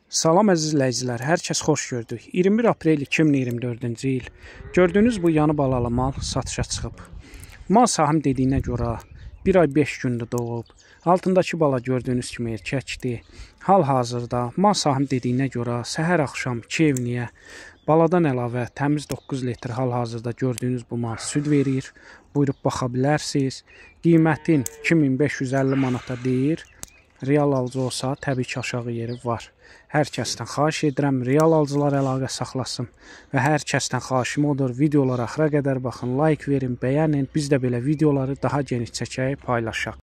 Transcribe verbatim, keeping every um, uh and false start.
Salam əziz izləyicilər, hər kəs xoş gördük. iyirmi bir aprel iki min iyirmi dördüncü il. Gördüyünüz bu yanı balalı mal satışa çıxıb. Mal sahib dediyinə görə bir ay beş gündür doğub. Altındakı bala gördüyünüz kimi erkəkdir. Hal-hazırda mal sahib dediyinə görə səhər axşam iki evniyə baladan əlavə təmiz doqquz litr hal-hazırda gördüyünüz bu mal süd verir. Buyurub baxa bilərsiniz. Qiymətin iki min beş yüz əlli manata deyir. Real alıcı olsa təbii ki aşağı yeri var. Hər kəsdən xahiş edirəm real alıcılar əlaqə saxlasın və hər kəsdən xahişim odur videolara axıra qədər baxın, like verin, bəyənin. Biz də belə videoları daha geniş çəkək, paylaşaq.